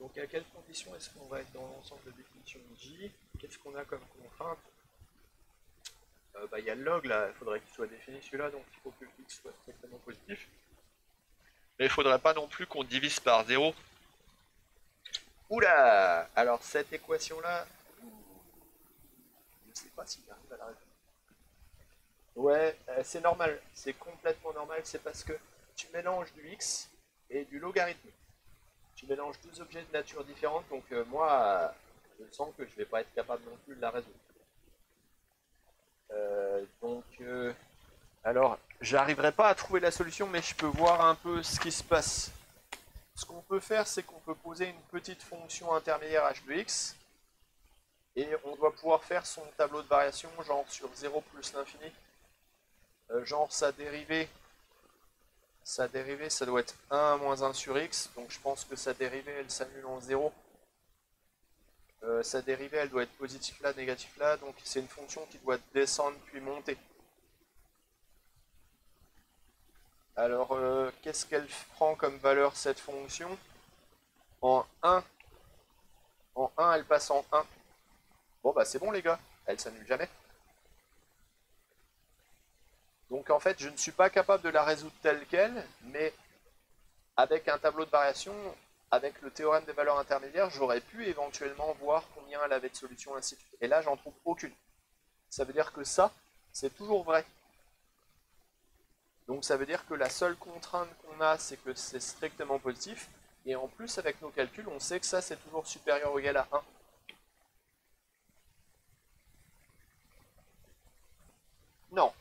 Donc à quelles conditions est-ce qu'on va être dans l'ensemble de définition de J? Qu'est-ce qu'on a comme contrainte? Il y a le log là, il faudrait qu'il soit défini celui-là, donc il faut que x soit strictement positif. Mais il ne faudrait pas non plus qu'on divise par 0. Oula! Alors cette équation-là, je ne sais pas s'il arrive à la résoudre. Ouais, c'est normal, c'est complètement normal, c'est parce que tu mélanges du x et du logarithme. Tu mélanges deux objets de nature différente, donc moi, je sens que je ne vais pas être capable non plus de la résoudre. Alors, j'arriverai pas à trouver la solution, mais je peux voir un peu ce qui se passe. Ce qu'on peut faire, c'est qu'on peut poser une petite fonction intermédiaire h de x, et on doit pouvoir faire son tableau de variation, genre sur 0 plus l'infini. Genre sa dérivée, ça doit être 1 moins 1 sur x, donc je pense que sa dérivée, elle s'annule en 0. Sa dérivée, elle doit être positif là, négatif là, donc c'est une fonction qui doit descendre puis monter. Alors, qu'est-ce qu'elle prend comme valeur cette fonction? En 1, elle passe en 1. Bon, bah c'est bon les gars, elle s'annule jamais. Donc en fait, je ne suis pas capable de la résoudre telle qu'elle, mais avec un tableau de variation, avec le théorème des valeurs intermédiaires, j'aurais pu éventuellement voir combien elle avait de solutions, ainsi de suite. Et là, j'en trouve aucune. Ça veut dire que ça, c'est toujours vrai. Donc ça veut dire que la seule contrainte qu'on a, c'est que c'est strictement positif. Et en plus, avec nos calculs, on sait que ça, c'est toujours supérieur ou égal à 1. Non,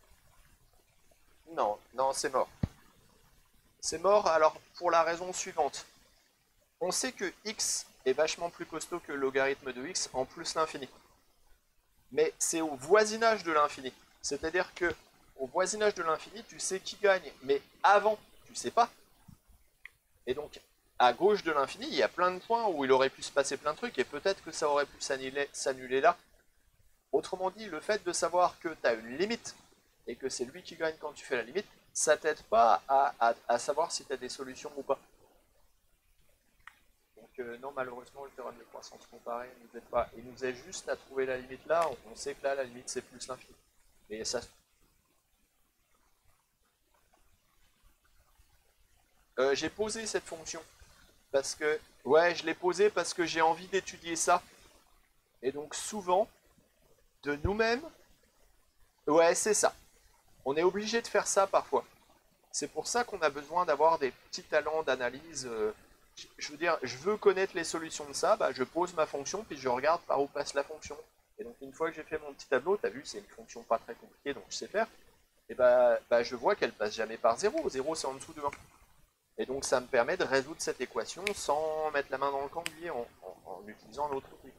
non, non, c'est mort. C'est mort, alors pour la raison suivante. On sait que x est vachement plus costaud que le logarithme de x en plus l'infini. Mais c'est au voisinage de l'infini. C'est-à-dire que au voisinage de l'infini, tu sais qui gagne, mais avant, tu sais pas. Et donc, à gauche de l'infini, il y a plein de points où il aurait pu se passer plein de trucs, et peut-être que ça aurait pu s'annuler là. Autrement dit, le fait de savoir que tu as une limite, et que c'est lui qui gagne quand tu fais la limite, ça t'aide pas à savoir si tu as des solutions ou pas. Donc non, malheureusement, le théorème de croissance comparée ne nous aide pas. Il nous aide juste à trouver la limite là, on sait que là, la limite, c'est plus l'infini. Mais ça... j'ai posé cette fonction, parce que... Ouais, je l'ai posée parce que j'ai envie d'étudier ça. Et donc souvent, de nous-mêmes, ouais, c'est ça. On est obligé de faire ça parfois. C'est pour ça qu'on a besoin d'avoir des petits talents d'analyse. Je veux dire, je veux connaître les solutions de ça, bah, je pose ma fonction, puis je regarde par où passe la fonction. Et donc une fois que j'ai fait mon petit tableau, tu as vu, c'est une fonction pas très compliquée, donc je sais faire, et bah je vois qu'elle passe jamais par 0. 0 c'est en dessous de 1. Et donc ça me permet de résoudre cette équation sans mettre la main dans le cambouis en utilisant l'autre outil.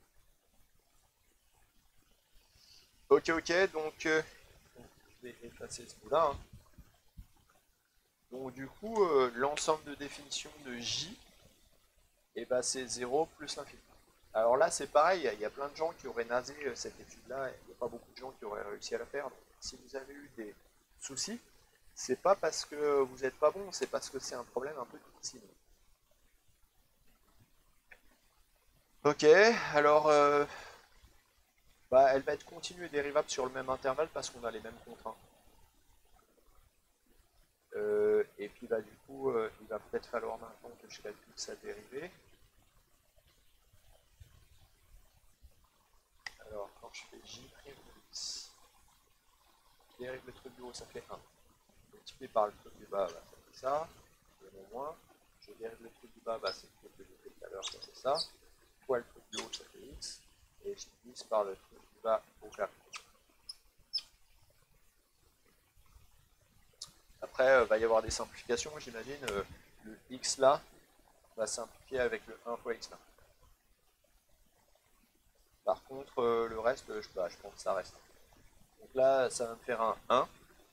Ok, ok, donc je vais effacer ce bout-là. Hein. Donc du coup, l'ensemble de définition de J, et bah, c'est 0 plus l'infini. Alors là, c'est pareil, il y a plein de gens qui auraient nasé cette étude-là, il n'y a pas beaucoup de gens qui auraient réussi à la faire. Donc, si vous avez eu des soucis, c'est pas parce que vous n'êtes pas bon, c'est parce que c'est un problème un peu difficile. Ok, alors elle va être continue et dérivable sur le même intervalle parce qu'on a les mêmes contraintes. Et puis bah, du coup, il va peut-être falloir maintenant que je calcule sa dérivée. Alors, quand je fais j' de x, je dérive le truc du haut, ça fait 1. Multiplié par le truc du bas, bah, ça fait ça. Et au moins, je dérive le truc du bas, bah, c'est le truc que j'ai fait tout à l'heure, ça fait ça. Fois le truc du haut, ça fait x. Et je divise par le truc du bas au carré. Après, va y avoir des simplifications, j'imagine. Le x là va simplifier avec le 1 fois x là. Par contre, le reste, je pense que ça reste. Donc là, ça va me faire un 1.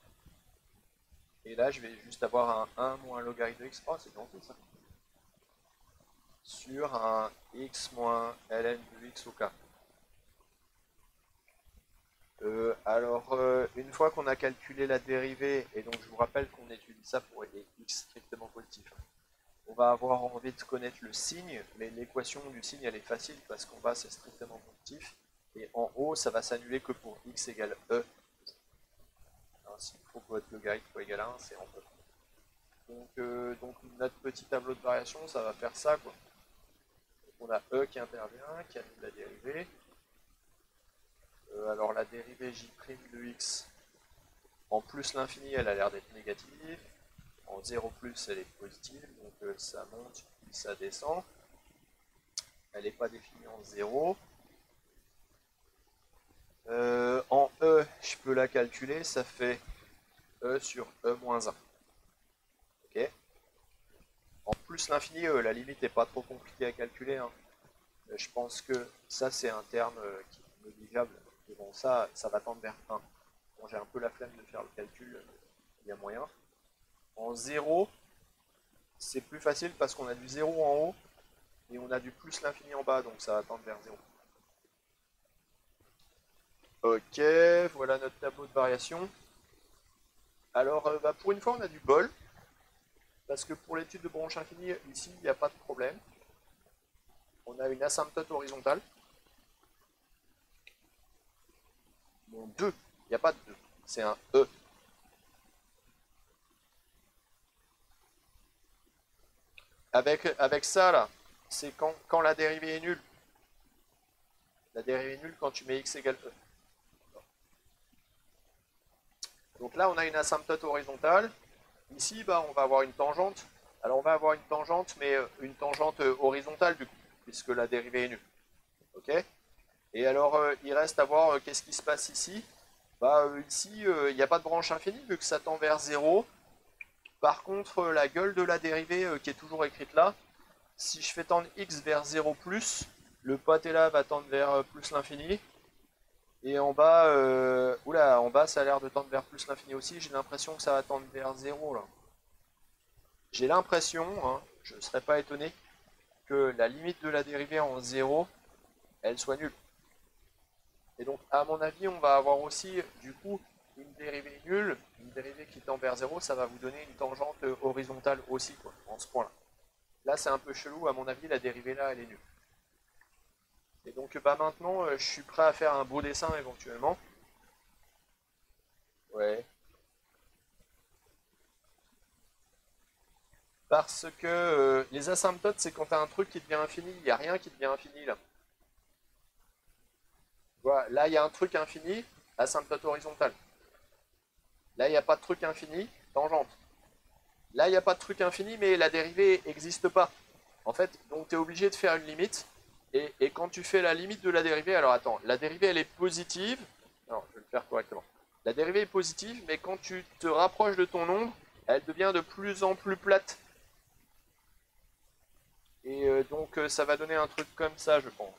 Et là, je vais juste avoir un 1 moins logarithme de x. Oh, c'est gentil ça. Sur un x moins ln de x au k. Une fois qu'on a calculé la dérivée, et donc je vous rappelle qu'on étudie ça pour x strictement positif. on va avoir envie de connaître le signe, mais l'équation du signe elle est facile parce qu'en bas c'est strictement positif, et en haut ça va s'annuler que pour x égale e. Alors, s'il faut que votre logarithme soit égal à 1, c'est en e. Donc notre petit tableau de variation, ça va faire ça, quoi. Donc, on a e qui intervient, qui annule la dérivée. Alors la dérivée j' de x, en plus l'infini, elle a l'air d'être négative. En 0 plus, elle est positive, donc ça monte, puis ça descend. Elle n'est pas définie en 0. En e, je peux la calculer, ça fait e sur e moins 1. Ok. En plus l'infini, la limite n'est pas trop compliquée à calculer, hein. Je pense que ça, c'est un terme qui est négligeable. Et bon, ça va tendre vers 1. Bon, j'ai un peu la flemme de faire le calcul, il y a moyen. En 0, c'est plus facile parce qu'on a du 0 en haut et on a du plus l'infini en bas, donc ça va tendre vers 0. Ok, voilà notre tableau de variation. Alors, pour une fois, on a du bol, parce que pour l'étude de branche infinie, ici, il n'y a pas de problème. On a une asymptote horizontale. Bon, 2, il n'y a pas de 2, c'est un E. Avec ça, là, c'est quand la dérivée est nulle. La dérivée est nulle quand tu mets x égale E. Donc là, on a une asymptote horizontale. Ici, on va avoir une tangente. Alors, on va avoir une tangente, mais une tangente horizontale, du coup, puisque la dérivée est nulle. Ok. Et alors, il reste à voir qu'est-ce qui se passe ici. Ici, il n'y a pas de branche infinie, vu que ça tend vers 0. Par contre, la gueule de la dérivée, qui est toujours écrite là, si je fais tendre x vers 0+, le pote là va tendre vers plus l'infini. Et en bas, en bas, ça a l'air de tendre vers plus l'infini aussi. J'ai l'impression que ça va tendre vers 0 là. J'ai l'impression, hein, je ne serais pas étonné, que la limite de la dérivée en 0, elle soit nulle. Et donc, à mon avis, on va avoir aussi, du coup, une dérivée nulle, une dérivée qui tend vers 0, ça va vous donner une tangente horizontale aussi, quoi, en ce point-là. Là, c'est un peu chelou, à mon avis, la dérivée là, elle est nulle. Et donc, maintenant, je suis prêt à faire un beau dessin éventuellement. Ouais. Parce que les asymptotes, c'est quand tu as un truc qui devient infini, il n'y a rien qui devient infini là. Voilà, là, il y a un truc infini, asymptote horizontale. Là, il n'y a pas de truc infini, tangente. Là, il n'y a pas de truc infini, mais la dérivée n'existe pas. En fait, donc tu es obligé de faire une limite. Et quand tu fais la limite de la dérivée, alors attends, la dérivée elle est positive. Non, je vais le faire correctement. La dérivée est positive, mais quand tu te rapproches de ton nombre, elle devient de plus en plus plate. Et donc ça va donner un truc comme ça, je pense.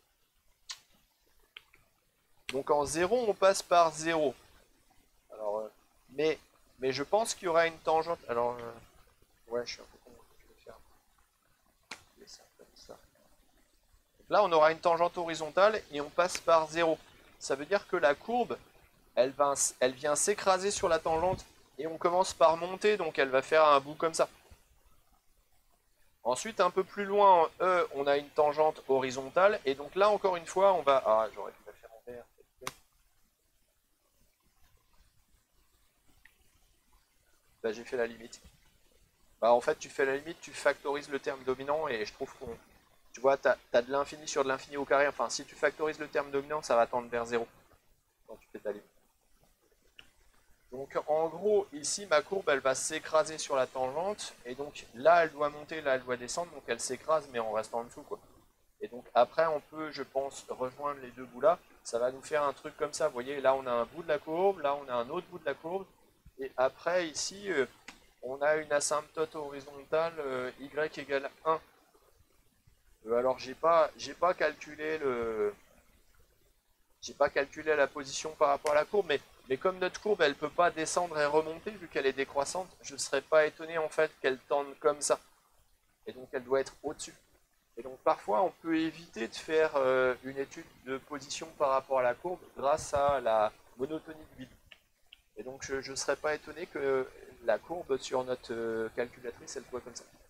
Donc en 0, on passe par 0. Alors, mais je pense qu'il y aura une tangente. Alors, ouais, je suis un peu con. Je vais faire ça comme ça. Donc là, on aura une tangente horizontale et on passe par 0. Ça veut dire que la courbe, elle vient s'écraser sur la tangente et on commence par monter, donc elle va faire un bout comme ça. Ensuite, un peu plus loin en E, on a une tangente horizontale et donc là, encore une fois, on va... Ah, j'aurais dû la faire en vert. J'ai fait la limite. En fait, tu fais la limite, tu factorises le terme dominant et je trouve qu'on... Tu vois, tu as de l'infini sur de l'infini au carré. Enfin, si tu factorises le terme dominant, ça va tendre vers 0 quand tu fais ta limite. Donc, en gros, ici, ma courbe, elle va s'écraser sur la tangente. Et donc, là, elle doit monter, là, elle doit descendre. Donc, elle s'écrase, mais on reste en dessous, quoi. Et donc, après, on peut, je pense, rejoindre les deux bouts là. Ça va nous faire un truc comme ça. Vous voyez, là, on a un bout de la courbe. Là, on a un autre bout de la courbe. Et après, ici... on a une asymptote horizontale y égale 1. Alors j'ai pas calculé la position par rapport à la courbe, mais comme notre courbe elle peut pas descendre et remonter vu qu'elle est décroissante, je ne serais pas étonné en fait qu'elle tende comme ça. Et donc elle doit être au-dessus. Et donc parfois on peut éviter de faire une étude de position par rapport à la courbe grâce à la monotonie de vide. Et donc je ne serais pas étonné que la courbe sur notre calculatrice elle soit comme ça.